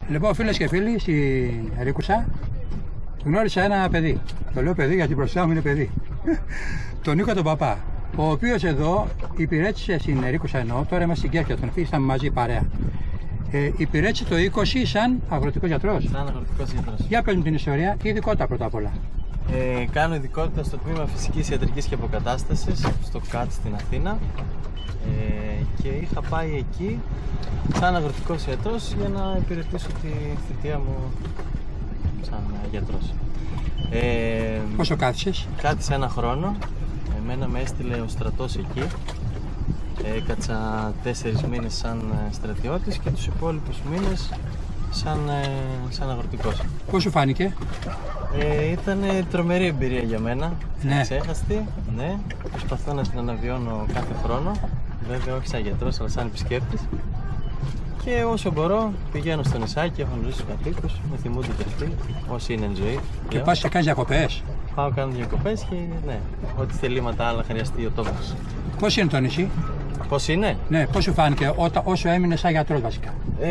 Λοιπόν, φίλες και φίλοι, στην Ρίκουσα γνώρισα ένα παιδί. Το λέω παιδί γιατί μπροστά μου είναι παιδί. Τον Νίκο τον Παπά, ο οποίος εδώ υπηρέτησε στην Ρίκουσα, εννοώ, τώρα είμαστε στην Κέρκυρα, τον ήρθαμε μαζί παρέα. Υπηρέτησε το 20 σαν αγροτικός γιατρός. Σαν αγροτικός γιατρός. Για πες μου την ιστορία και ειδικότητα πρώτα απ' όλα. Κάνω ειδικότητα στο τμήμα φυσικής ιατρικής και αποκατάστασης, στο ΚΑΤ στην Αθήνα. Και είχα πάει εκεί σαν αγροτικός γιατρός για να υπηρετήσω τη θητεία μου σαν γιατρός. Πόσο κάθισες? Κάθισα ένα χρόνο. Εμένα με έστειλε ο στρατός εκεί. Έκατσα 4 μήνες σαν στρατιώτης και τους υπόλοιπους μήνες σαν αγροτικός. Πώς σου φάνηκε? Ήταν τρομερή εμπειρία για μένα. Ναι. Ξέχαστη. Ναι. Προσπαθώ να την αναβιώνω κάθε χρόνο. Βέβαια όχι σαν γιατρός αλλά σαν επισκέπτης. Και όσο μπορώ πηγαίνω στο νησάκι, έχω γνωρίσει τους κατοίκους, με θυμούνται και αυτοί, όσοι είναι εν ζωή. Και πας και κάνεις διακοπές? Πάω κάνω διακοπές και ναι, ό,τι θελήματα άλλα χρειαστεί ο τόπος. Πώς είναι το νησί? Πώς είναι? Ναι, πώς σου φάνηκε όσο έμεινε σαν γιατρός βασικά?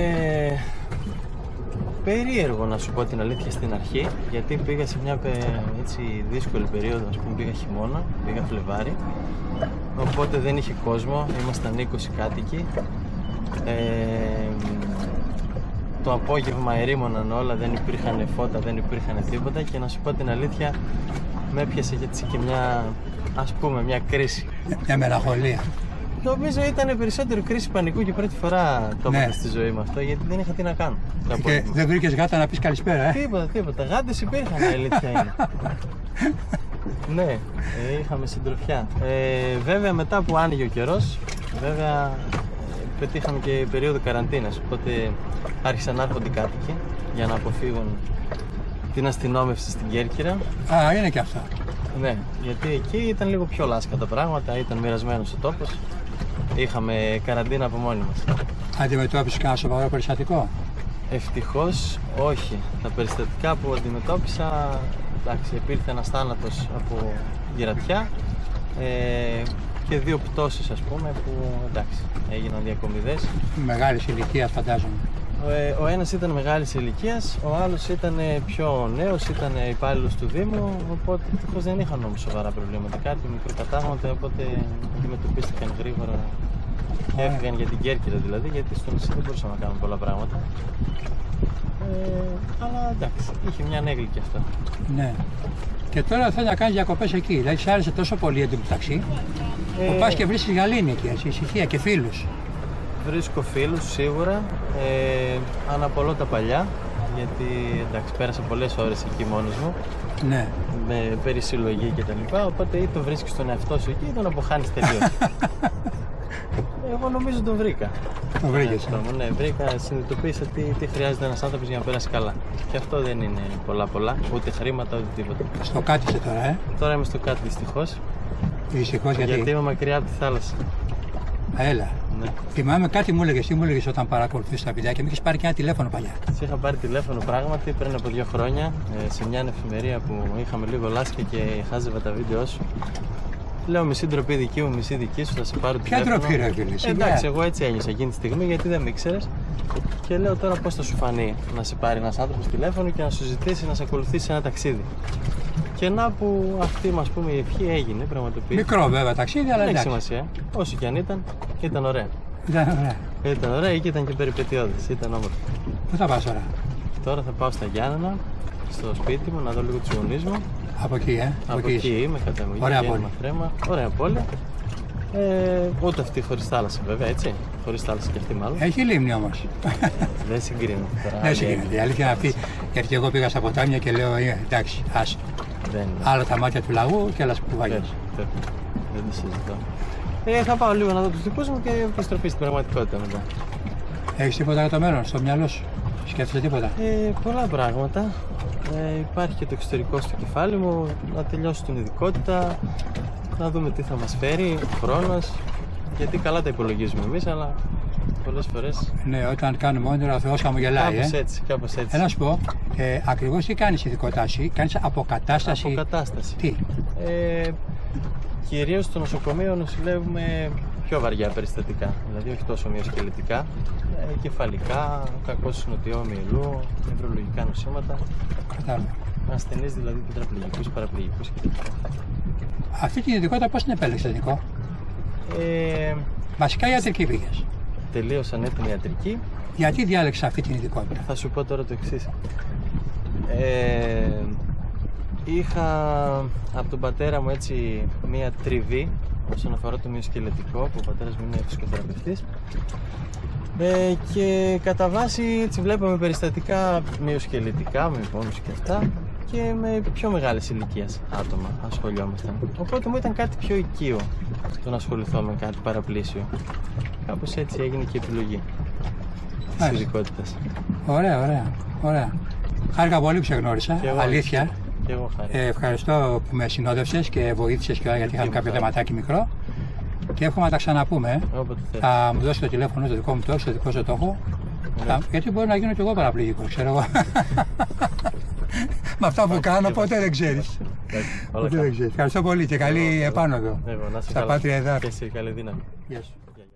Περίεργο να σου πω την αλήθεια στην αρχή, γιατί πήγα σε μια έτσι δύσκολη περίοδο, ας πούμε πήγα χειμώνα, πήγα Φλεβάρι, οπότε δεν είχε κόσμο, ήμασταν 20 κάτοικοι. Το απόγευμα ερήμωναν όλα, δεν υπήρχαν φώτα, δεν υπήρχαν τίποτα και να σου πω την αλήθεια με έπιασε έτσι και μια κρίση. Μια μελαγχολία. Νομίζω ήταν περισσότερο κρίση πανικού και πρώτη φορά το έπαθα στη ζωή μου αυτό, γιατί δεν είχα τι να κάνω. Και δεν βρήκες γάτα να πεις καλησπέρα, Τίποτα. Γάτες υπήρχαν, η αλήθεια είναι. Ναι, είχαμε συντροφιά. Βέβαια μετά που άνοιγε ο καιρός, βέβαια πετύχαμε και περίοδο καραντίνας, οπότε άρχισαν να έρχονται οι κάτοικοι για να αποφύγουν την αστυνόμευση στην Κέρκυρα. Α, είναι και αυτό. Ναι, γιατί εκεί ήταν λίγο πιο λάσκα τα πράγματα, ήταν μοιρασμένος ο τόπος. Είχαμε καραντίνα από μόνοι μας. Αντιμετώπισες κανένα σοβαρό περιστατικό? Ευτυχώς όχι. Τα περιστατικά που αντιμετώπισα, εντάξει, υπήρχε ένας θάνατος από γυρατιά και 2 πτώσεις, ας πούμε, που εντάξει, έγιναν διακομιδές. Μεγάλης ηλικίας φαντάζομαι. Ο ένας ήταν μεγάλης ηλικίας, ο άλλος ήταν πιο νέος, ήταν υπάλληλος του Δήμου, οπότε ευτυχώς δεν είχαν όμως σοβαρά προβλήματα, κάτι μικροκατάγματα, οπότε αντιμετωπίστηκαν γρήγορα και έφυγαν για την Κέρκυρα δηλαδή, γιατί στο νησί δεν μπορούσαμε να κάνουμε πολλά πράγματα. Αλλά εντάξει, είχε μια ανέγλη και αυτό. Ναι. Και τώρα θέλει να κάνεις διακοπές εκεί, δηλαδή σ' άρεσε τόσο πολύ εντωμεταξύ που πας και βρίσκεις γαλήνη εκεί, ησυχία και φίλους. Βρίσκω φίλους σίγουρα, αναπολώ τα παλιά, γιατί εντάξει, πέρασα πολλές ώρες εκεί μόνος μου, ναι, με περισυλλογή και τα λοιπά, οπότε ή τον βρίσκεις τον εαυτό σου εκεί ή τον αποχάνεις τελείως. Εγώ νομίζω τον βρήκα. Το βρήκες? Ναι, βρήκα, συνειδητοποίησα τι χρειάζεται ένας άνθρωπος για να πέρασει καλά. Και αυτό δεν είναι πολλά, ούτε χρήματα, ούτε τίποτα. Στο κάτι είσαι τώρα, Τώρα είμαι στο κάτι δυστυχώς. Δυστυχώς γιατί είμαι μακριά από τη θάλασσα. Έλα. Ναι. Θυμάμαι κάτι μου έλεγες όταν παρακολουθείς τα βιντεάκια, μου είχες πάρει και ένα τηλέφωνο παλιά. Σε είχα πάρει τηλέφωνο πράγματι πριν από 2 χρόνια σε μια εφημερία που είχαμε λίγο λάσκα και χάζευα τα βίντεο σου. Λέω μισή ντροπή δική μου, μισή δική σου, θα σε πάρω τηλέφωνο. Ποια ντροπή, ρε φίλε? Εντάξει, εγώ έτσι ένιωσα εκείνη τη στιγμή γιατί δεν με ήξερες. Και λέω τώρα πώς θα σου φανεί να σε πάρει ένας άνθρωπος τηλέφωνο και να σου ζητήσει να σε ακολουθήσει ένα ταξίδι. Και να που αυτή μας πούμε η ευχή έγινε, πραγματοποιήθηκε. Μικρό βέβαια ταξίδι, αλλά δεν έχει σημασία. Όσο και αν ήταν ωραία. Ήταν ωραία και ήταν και περιπετειώδης, ήταν όμορφο. Πού θα πας τώρα? Τώρα θα πάω στα Γιάννενα, στο σπίτι μου, να δω λίγο τους γονείς μου. Από εκεί, Από εκεί είμαι, καταγωγή. Ωραία πόλη. Ωραία πόλη. Ούτε αυτή χωρίς θάλασσα βέβαια, έτσι. Χωρίς θάλασσα και αυτή μάλλον. Έχει λίμνη όμως. Δεν συγκρίνεται. Δεν συγκρίνεται. Η αλήθεια είναι αυτή. Γιατί εγώ πήγα στα ποτάμια και λέω εντάξει, άσε. Άλλα τα μάτια του λαού και άλλα κουβάγιες. Δεν το συζητώ. Θα πάω λίγο να δω τους δικούς μου και επιστροφή στην πραγματικότητα μετά. Έχεις τίποτα για το μέλλον στο μυαλό σου? Σκέφτεσαι τίποτα? Πολλά πράγματα. Υπάρχει και το εξωτερικό στο κεφάλι μου, να τελειώσω την ειδικότητα, να δούμε τι θα μας φέρει ο χρόνος, γιατί καλά τα υπολογίζουμε εμείς, αλλά πολλές φορές... Ναι, όταν κάνουμε όνειρα ο Θεός χαμογελάει. Κάπως έτσι. Να σου πω, ακριβώς τι κάνεις ειδικότητά σου? Κάνεις αποκατάσταση? Αποκατάσταση. Τι? Κυρίως στο νοσοκομείο νοσηλεύουμε πιο βαριά περιστατικά, δηλαδή όχι τόσο μυοσκελετικά. κεφαλικά, κακό συνοτιό μυελού, νευρολογικά νοσήματα. Κατάλαβα. Ασθενείς δηλαδή τετραπληγικούς, παραπληγικούς κτλ. Αυτή την ειδικότητα πώς την επέλεξες, Νικό? Βασικά ιατρική πήγες. Τελείωσα την ιατρική. Γιατί διάλεξες αυτή την ειδικότητα? Θα σου πω τώρα το εξής. Είχα από τον πατέρα μου έτσι μία τριβή όσον αφορά το μυοσκελετικό, που ο πατέρας μου είναι φυσικοθεραπευτής. Και κατά βάση έτσι βλέπαμε περιστατικά μυοσκελετικά, με πόνους και αυτά, και με πιο μεγάλες ηλικίες άτομα ασχολιόμασταν. Οπότε μου ήταν κάτι πιο οικείο το να ασχοληθώ με κάτι παραπλήσιο. Κάπως έτσι έγινε και η επιλογή της ειδικότητας. Ωραία. Χάρηκα πολύ που σε γνώρισα, αλήθεια. Και εγώ χάρηκα. Ευχαριστώ που με συνόδευσες και βοήθησες και όλα, γιατί είχαμε κάποιο θεματάκι μικρό. Και εύχομαι να τα ξαναπούμε. Θα μου δώσει το τηλέφωνο στο δικό μου το, στο δικό σου το έχω. Γιατί μπορεί να γίνω κι εγώ παραπληγικός, ξέρω εγώ. Με αυτά που κάνω, ποτέ δεν ξέρεις. Ευχαριστώ πολύ και καλή επάνωδο. Στα πάτρια εδάφη. Και σε καλή δύναμη. Γεια σου.